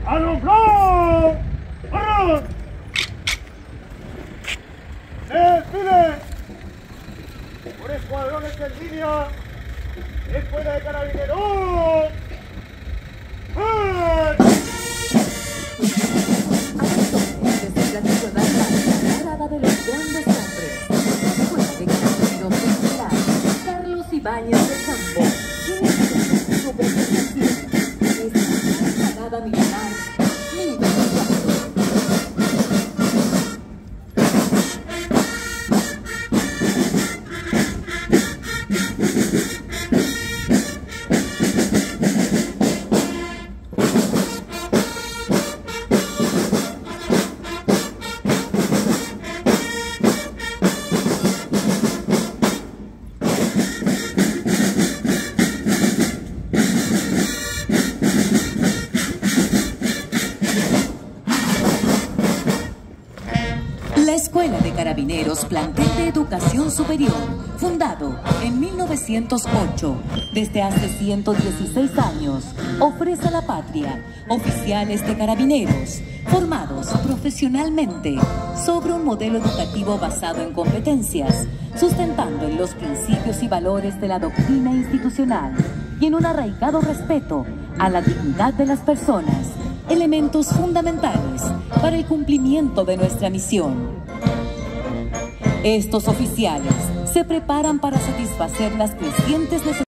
¡Alumbrado! ¡Arran! ¡Desfile! Por escuadrones en línea, Escuela de Carabineros. ¡Ah! Desde la ciudad sagrada de los grandes hombres, Escuela de Carabineros Estelar, Carlos Ibáñez de Campo, tiene su representación. Es la Granada Militar, Libre. La Escuela de Carabineros, plantel de educación superior, fundado en 1908, desde hace 116 años, ofrece a la patria oficiales de carabineros, formados profesionalmente sobre un modelo educativo basado en competencias, sustentando en los principios y valores de la doctrina institucional y en un arraigado respeto a la dignidad de las personas, elementos fundamentales para el cumplimiento de nuestra misión. Estos oficiales se preparan para satisfacer las crecientes necesidades